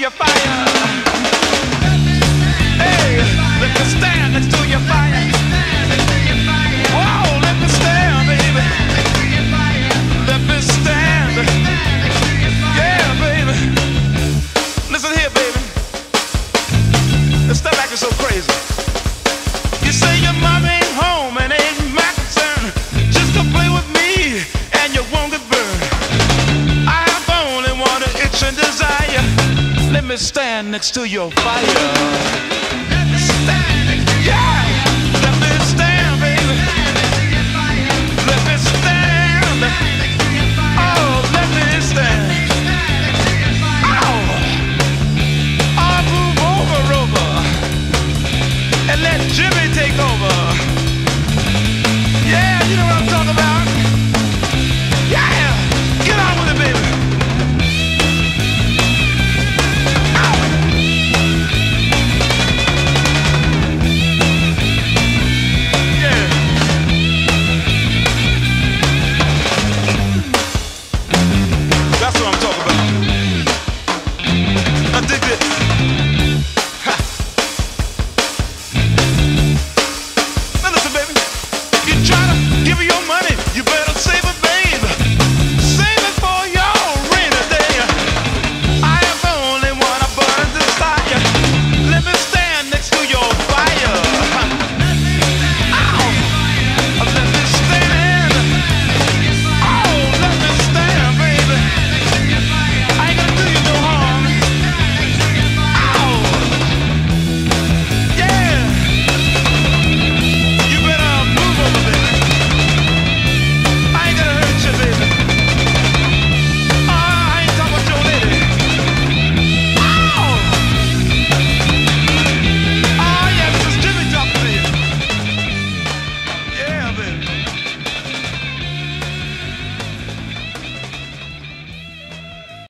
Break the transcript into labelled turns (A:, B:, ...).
A: your fire. Hey, let me stand next to your fire. Whoa, let me stand, baby. Let me stand. Yeah, baby. Listen here, baby. Let's stop acting so crazy. You say your mom ain't home and ain't my concern. Just come play with me and you won't get burned. I have only one itch and desire. Let me stand next to your fire.